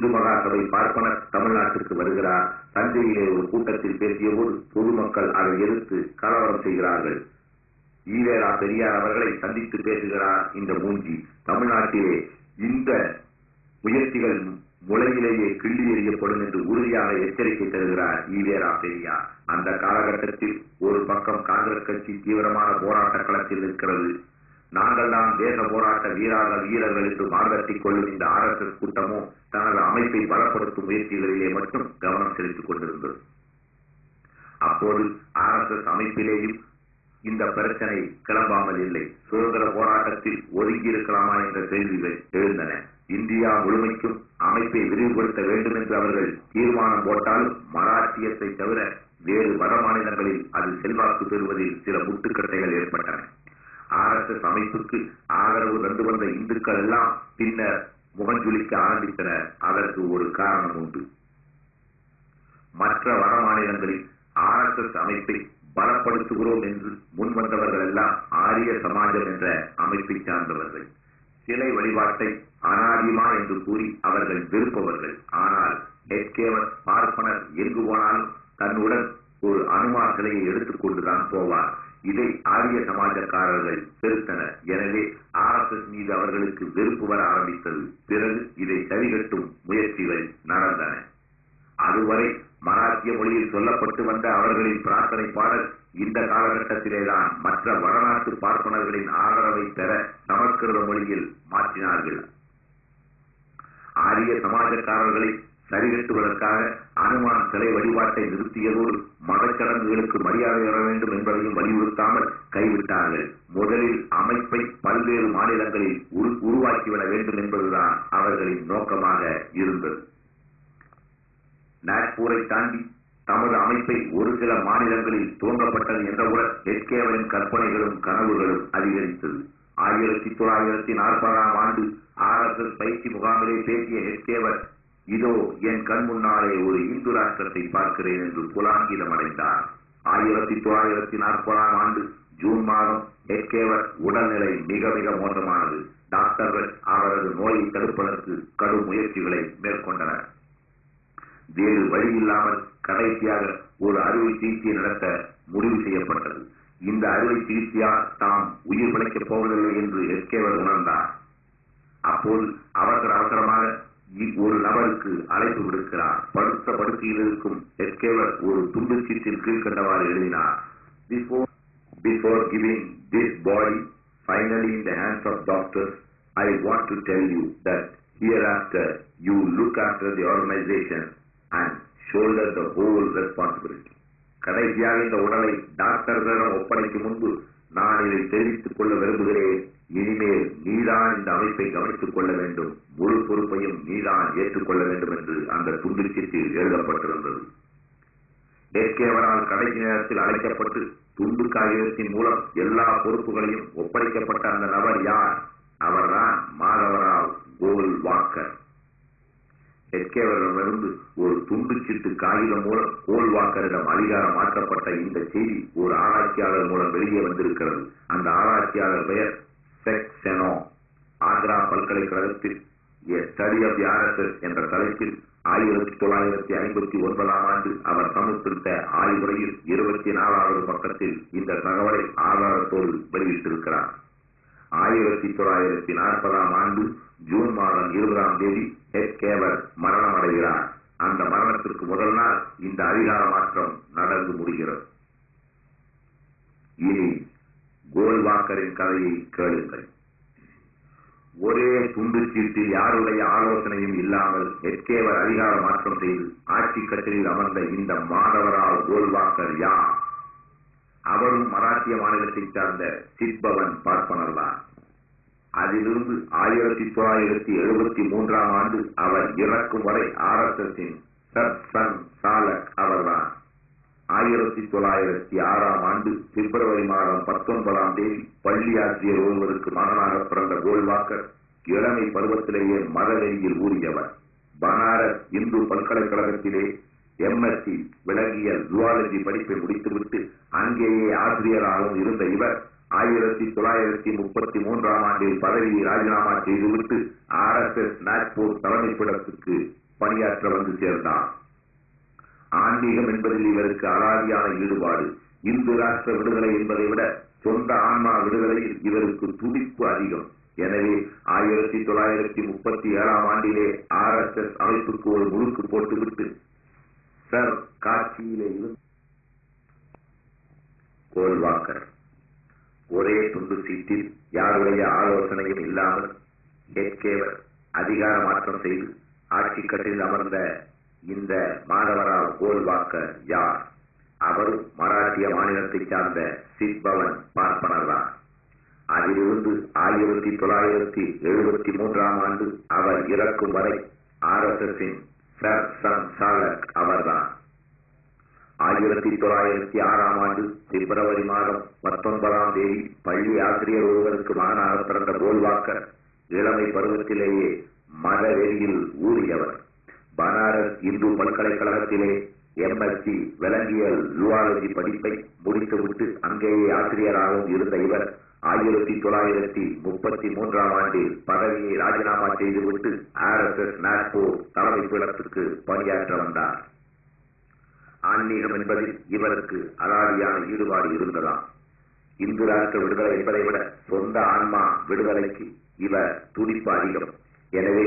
இந்து மகாசபை பார்ப்பனர் தமிழ்நாட்டிற்கு வருகிறார். தஞ்சையிலே ஒரு கூட்டத்தில் பேசிய போது பொதுமக்கள் அதை எதிர்த்து கலவரம் செய்கிறார்கள். ஈவேரா பெரியார் அவர்களை சந்தித்து பேசுகிறார் இந்த மூஞ்சி. தமிழ்நாட்டிலே இந்த முயற்சிகள் முளையிலேயே கிள்ளி எறியப்படும் என்று உறுதியாக எச்சரிக்கை தருகிறார் ஈவேரா பெரியார். அந்த காலகட்டத்தில் ஒரு பக்கம் காங்கிரஸ் கட்சி தீவிரமான போராட்ட களத்தில் இருக்கிறது. நாங்கள் தான் தேச போராட்ட வீரர்கள் என்று மார்கட்டிக் கொள்ளும் இந்த RSS கூட்டமோ தனது அமைப்பை பலப்படுத்தும் முயற்சிகளிலே மட்டும் கவனம் செலுத்திக் கொண்டிருந்தது. அப்போது RSS அமைப்பிலேயும் இந்த பிரச்சனை கிளம்பாமல் இல்லை. சுதந்திர போராட்டத்தில் ஒதுங்கி இருக்கலாமா என்ற கேள்விகள் எழுந்தன. இந்தியா முழுமைக்கும் அமைப்பை விரிவுபடுத்த வேண்டும் என்று அவர்கள் தீர்மானம் போட்டாலும் மராட்டியத்தை தவிர வேறு வட மாநிலங்களில் அது செல்வாக்கு பெறுவதில் சில முட்டுக்கட்டைகள் ஏற்பட்டன. RSS அமைப்புக்கு ஆதரவு தந்து வந்த இந்துக்கள் எல்லாம் பின்னர் முகஞ்சுளிக்க ஆரம்பித்தனர். அதற்கு ஒரு காரணம் உண்டு. மற்ற வட மாநிலங்களில் RSS அமைப்பை பலப்படுத்துகிறோம் என்று முன்வந்தவர்கள் எல்லாம் ஆரிய சமாஜம் என்ற அமைப்பை சார்ந்தவர்கள். சிலை வழிபாட்டை அனாதிமா என்று கூறி அவர்கள் விருப்பவர்கள். ஆனால் எஸ்கேவர் பார்ப்பனர் எங்கு போனாலும் தன்னுடன் ஒரு அனுமார் சிலையை எடுத்துக்கொண்டுதான் போவார். இதை ஆரிய சமாஜக்காரர்கள் செலுத்தனர். எனவே RSS மீது அவர்களுக்கு வெறுப்பு வர ஆரம்பித்தது. பிறகு இதை சரிகட்டும் முயற்சிகள் நடந்தன. அதுவரை மராத்திய மொழியில் சொல்லப்பட்டு வந்த அவர்களின் பிரார்த்தனை பாடல் இந்த காலகட்டத்திலேதான் மற்ற வடநாட்டு பார்ப்பனர்களின் ஆதரவை பெற சமஸ்கிருத மொழியில் மாற்றினார்கள். ஆரிய சமாஜக்காரர்களை சரிகட்டுவதற்காக அனுமான் சிலை வழிபாட்டை நிறுத்தியதோடு மதச்சடங்குகளுக்கு மரியாதை வர வேண்டும் என்பதையும் வலியுறுத்தாமல் கைவிட்டார்கள். முதலில் அமைப்பை பல்வேறு மாநிலங்களில் உருவாக்கிவிட வேண்டும் என்பதுதான் அவர்களின் நோக்கமாக இருந்தது. நாக்பூரை தாண்டி தமது அமைப்பை ஒரு சில மாநிலங்களில் துவங்கப்பட்டது என்றவுடன் எஸ்கேவரின் கற்பனைகளும் கனவுகளும் அதிகரித்தது. 1940ஆம் ஆண்டு RSS பயிற்சி முகாமிலே பேசிய எஸ்கேவர், இதோ என் கண் முன்னாலே ஒரு இந்து ராஷ்டிரத்தை பார்க்கிறேன் என்று புலாங்கிதம் அடைந்தார். 1940ஆம் ஆண்டு ஜூன் மாதம் எஸ்கேவர் உடல்நிலை மிக மிக மோசமானது. டாக்டர்கள் அவரது நோயை தடுப்பதற்கு கடும் முயற்சிகளை மேற்கொண்டனர். வேறு வழி இல்லாமல் கடைசியாக ஒரு அறுவை சிகிச்சை நடத்த முடிவு செய்யப்பட்டது. இந்த அறுவை சிகிச்சையால் தாம் உயிர் பிழைக்கப் போவதில்லை என்று எஸ்கேவர் உணர்ந்தார். அப்போது அவசரமாக ஒரு நபருக்கு அழைப்பு விடுக்கிறார். படுத்த படுக்கையில் இருக்கும் எஸ்கேவர் ஒரு துண்டுச்சீட்டில் கீழ்கண்டவாறு எழுதினார்: Before giving this body finally in the hands of doctors, I want to tell you that hereafter you look after the organization and shoulder the whole responsibility. கடைசியாக இந்த உடலை டாக்டர்களிடம் ஒப்படைக்கும் முன்பு நான் இதை தெரிவித்துக் கொள்ள விரும்புகிறேன். இனிமேல் நீதான் இந்த அமைப்பை கவனித்துக் கொள்ள வேண்டும், முழு பொறுப்பையும் நீதான் ஏற்றுக்கொள்ள வேண்டும் என்று அந்த துண்டுச்சீட்டில் எழுதப்பட்டிருந்தது. எஸ்கேவரால் கடைசி நேரத்தில் அழைக்கப்பட்டு துண்டு காகிதத்தின் மூலம் எல்லா பொறுப்புகளையும் ஒப்படைக்கப்பட்ட அந்த நபர் யார்? அவர்தான் மாதவராவ் கோல்வாக்கர். எஸ்கேவரிடமிருந்து ஒரு துண்டுச்சீட்டு காகிதம் மூலம் கோல்வாக்கரிடம் அதிகாரம் மாற்றப்பட்ட இந்த செய்தி ஒரு ஆராய்ச்சியாளர் மூலம் வெளியே வந்திருக்கிறது. அந்த ஆராய்ச்சியாளர் பெயர் செக்செனோ. ஆக்ரா பல்கலைக்கழகத்தில் ஸ்டடி ஆஃப் தி RSS என்ற தலைப்பில் 1959ஆம் ஆண்டு அவர் சமர்ப்பித்த ஆய்வுரையில் 24வது பக்கத்தில் இந்த தகவலை ஆதாரத்தோடு வெளியிட்டிருக்கிறார். 1940ஆம் ஆண்டு ஜூன் மாதம் 20ஆம் தேதி எஸ்கேவர் மரணம் அடைகிறார். அந்த மரணத்திற்கு முதல் நாள் இந்த அதிகார மாற்றம் நடந்து முடிகிறது. இனி கோல்வாக்கரின் கதையை கேளுங்கள். ஒரே துண்டுச்சீட்டில் யாருடைய ஆலோசனையும் இல்லாமல் எஸ்கேவர் அதிகார மாற்றம் செய்து ஆட்சி கட்டிலில் அமர்ந்த இந்த மாதவராவ் கோல்வாக்கர் யார்? அவரும் மராட்டிய மாநிலத்தை சார்ந்த சித்பவன் பார்ப்பனர் தான். அதிலிருந்து 1973ஆம் ஆண்டு அவர் இறக்கும் வரை RSSின் சர்சன் சாலக் அவர்தான். 1906ஆம் ஆண்டு பிப்ரவரி மாதம் 19ஆம் தேதி பள்ளி ஆசிரியர் ஒருவருக்கு மகனாக பிறந்த கோல்வாக்கர் இளமை பருவத்திலேயே மதவெறியில் ஊறியவர். பனாரஸ் இந்து பல்கலைக்கழகத்திலே MSc விலங்கியல் ஜுவாலஜி படிப்பை முடித்துவிட்டு அங்கேயே ஆசிரியராகவும் இருந்த இவர் 1933ஆம் ஆண்டில் பதவியை ராஜினாமா செய்துவிட்டு RSS நாக்பூர் தலைமைப்பிடத்துக்கு பணியாற்ற வந்து சேர்ந்தார். ஆன்மீகம் என்பதில் இவருக்கு அலாதியான ஈடுபாடு. இந்து ராஷ்டிர விடுதலை என்பதை விட சொந்த ஆன்மா விடுதலையில் இவருக்கு துடிப்பு அதிகம். எனவே 1937 ஆண்டிலே RSS அமைப்புக்கு ஒரு முழுக்கு போட்டுவிட்டு சர் காட்சியிலே இருந்து கோல்வாக்கர் ஒரே துண்டு சீட்டில் யாருடைய ஆலோசனையும் இல்லாமல் ஹெட்கேவர் அதிகார மாற்றம் செய்து ஆட்சி கட்டில் அமர்ந்த இந்த மாதவராவ் கோல்வாக்கர் யார்? அவரும் மராட்டிய மாநிலத்தை சார்ந்த சித்பவன் பார்ப்பனர் தான். அதிலிருந்து 1973 ஆண்டு அவர் இறக்கும் வரை RSSின் சாலக் அவர்தான். 1906 ஆண்டு பிப்ரவரி மாதம் 19ஆம் தேதி பள்ளி ஆசிரியர் ஒருவருக்கு மகனாக பிறந்த கோல்வாக்கர் இளமை பருவத்திலேயே மத வெறியில் ஊறியவர். பனாரஸ் இந்து பல்கலைக்கழகத்திலே MSc விலங்கியல் ஜூவாலஜி படிப்பை முடித்துவிட்டு அங்கேயே ஆசிரியராகவும் இருந்த இவர் 1933 ஆண்டில் பதவியை ராஜினாமா செய்துவிட்டு RSS நாக்பூர் தலைமை பீடத்துக்கு பணியாற்ற வந்தார். ஆன்மீகம் என்பதில் இவருக்கு அலாதியான ஈடுபாடு இருந்ததாம். இந்து ராஷ்டிர விடுதலை என்பதை விட சொந்த ஆன்மா விடுதலைக்கு இவர் துடிப்பு அதிகம். எனவே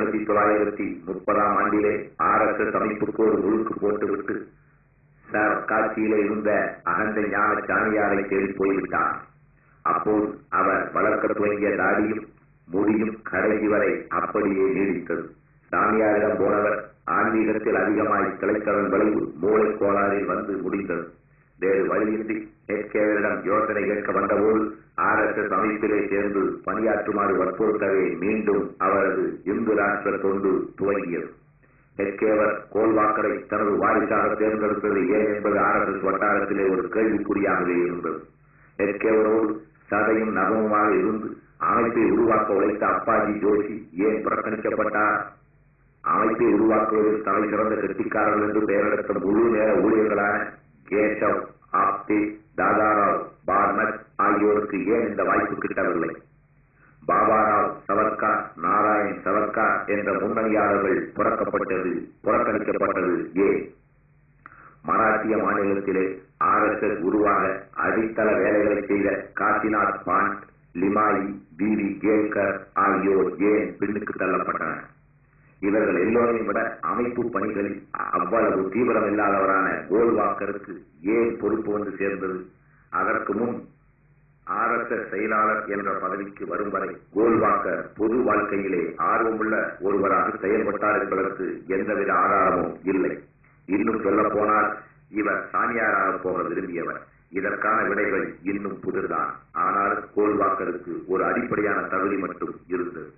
1930 ஆண்டிலே RSS அமைப்புக்கு ஒரு முழுக்கு போட்டுவிட்டு காட்சியிலே இருந்த அகண்ட ஞான சாமியாரை தேடி போய்விட்டார். அப்போது அவர் வளர்க்க துவங்கிய தாடியும் முடியும் கடைசி வரை அப்படியே நீடித்தது. சாமியாரிடம் போனவர் ஆன்மீகத்தில் அதிகமாய் கிளைத்தவன் விளைவு மூளை கோளாறில் வந்து முடிந்தது. வேறு வழியின்றி ஹெட்கேவரிடம் யோசனை கேட்க வந்தபோது RSS அமைப்பிலே சேர்ந்து பணியாற்றுமாறு வற்புறுத்தவே மீண்டும் அவரது இந்து ராஷ்டிர தொண்டு துவங்கியது. ஹெட்கேவர் கோல்வாக்கரை தனது வாரிசாக தேர்ந்தெடுத்தது ஏன் என்பது RSS வட்டாரத்திலே ஒரு கேள்விக்குறியாகவே இருந்தது. ஹெட்கேவரோடு சதையும் நகமுமாக இருந்து அமைப்பை உருவாக்க உழைத்த அப்பாஜி ஜோஷி ஏன் புறக்கணிக்கப்பட்டார்? அமைப்பை உருவாக்குவதில் தலை சிறந்த கெட்டிக்காரர்கள் என்று பெயரெடுத்த முழு நேர ஊழியர்களான கேசவ், ஆப்தே, தாதாராவ், பார்மட் ஆகியோருக்கு ஏன் இந்த வாய்ப்பு கிட்டவில்லை? பாபாராவ் சவர்கார், நாராயண் சவர்கார் என்ற முன்னணியாளர்கள் புறக்கணிக்கப்பட்டது ஏன்? மராட்டிய மாநிலத்திலே RSS உருவாக அடித்தள வேலைகளை செய்த காசிநாத் பாண்ட், லிமாயி, BV கேல்கர் ஆகியோர் ஏன் பின்னுக்கு தள்ளப்பட்டனர்? இவர்கள் எல்லோரையும் விட அமைப்பு பணிகளில் அவ்வளவு தீவிரம் இல்லாதவரான கோல்வாக்கருக்கு ஏன் பொறுப்பு வந்து சேர்ந்தது? அதற்கு முன் RSS செயலாளர் என்ற பதவிக்கு வரும் வரை கோல்வாக்கர் பொது வாழ்க்கையிலே ஆர்வமுள்ள ஒருவராக செயல்பட்டார் என்பதற்கு எந்தவித ஆதாரமும் இல்லை. இன்னும் சொல்ல போனால் இவர் சாமியாராக போக விரும்பியவர். இதற்கான விடைகள் இன்னும் புதிர்தான். ஆனால் கோல்வாக்கருக்கு ஒரு அடிப்படையான தகுதி மட்டும் இருந்தது.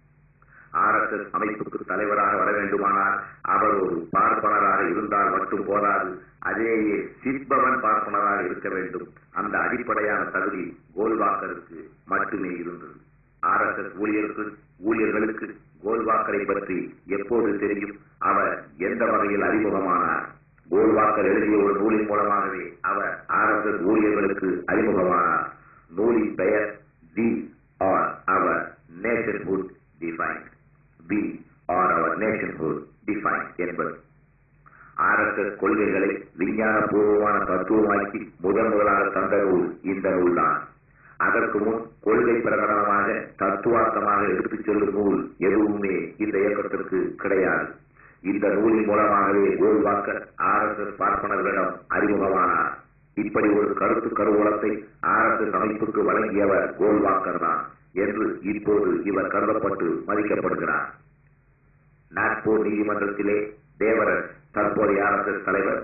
RSS அமைப்புக்கு தலைவராக வர வேண்டுமானால் அவர் ஒரு பார்ப்பனராக இருந்தால் மட்டும் போதாது, அதேயே சித்பவன் பார்ப்பனராக இருக்க வேண்டும். அந்த அடிப்படையான தகுதி கோல்வாக்கருக்கு மட்டுமே இருந்தது. RSS ஊழியர்களுக்கு கோல்வாக்கரை பற்றி எப்போது தெரியும்? அவர் எந்த வகையில் அறிமுகமானார்? கோல்வாக்கர் எழுதிய ஒரு நூலின் மூலமாகவே அவர் RSS ஊழியர்களுக்கு அறிமுகமானார். நூலின் பெயர் the or our nationhood defined. We are our nationhood defined என்பது. RSS கொள்கைகளை விஞ்ஞானபூர்வமான தத்துவமாக்கி முதலாக தந்த நூல் இந்த நூல் தான். அதற்கு முன் கொள்கை பிரகடனமாக தத்துவார்த்தமாக எடுத்துச் செல்லும் நூல் எதுவுமே இந்த இயக்கத்திற்கு கிடையாது. இந்த நூலின் மூலமாகவே கோல்வாக்கர் RSS பார்ப்பனர்களிடம் அறிமுகமானார். இப்படி ஒரு கருத்து கருவூலத்தை RSS அமைப்புக்கு வழங்கியவர் கோல்வாக்கர் தான் என்று இப்போது இவர் கருதப்பட்டு மதிக்கப்படுகிறார். நாக்பூர் நீதிமன்றத்திலே தேவரர் தற்போதைய RSS தலைவர்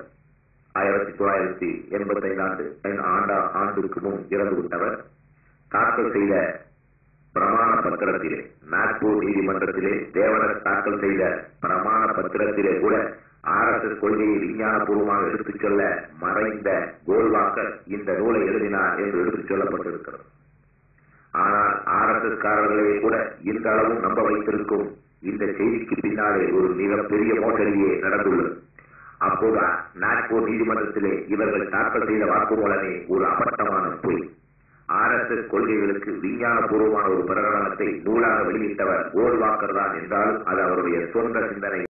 1985 ஆண்டுக்கு முன் இறந்துவிட்டவர் தாக்கல் செய்த பிரமாண பத்திரத்திலே, நாக்பூர் நீதிமன்றத்திலே தேவரர் தாக்கல் செய்த பிரமாண பத்திரத்திலே கூட RSS கொள்கையை விஞ்ஞானபூர்வமாக எடுத்துச் சொல்ல மறைந்த கோல்வாக்கர் இந்த நூலை எழுதினார் என்று எடுத்துச் சொல்லப்பட்டிருக்கிறது. ஆனால் RSS காரர்களே கூட இந்த அளவும் நம்ப வைத்திருக்கும் இந்த செய்திக்கு பின்னாலே ஒரு மிகப்பெரிய மோசடியே நடந்துள்ளது. அப்போது நாக்பூர் நீதிமன்றத்திலே இவர்கள் தாக்கல் செய்த வாக்குமூலமே ஒரு அப்பட்டமான பொய். RSS கொள்கைகளுக்கு விஞ்ஞானபூர்வமான ஒரு பிரகடனத்தை நூலாக வெளியிட்டவர் கோல்வாக்கர் தான் என்றாலும் அது அவருடைய சொந்த சிந்தனை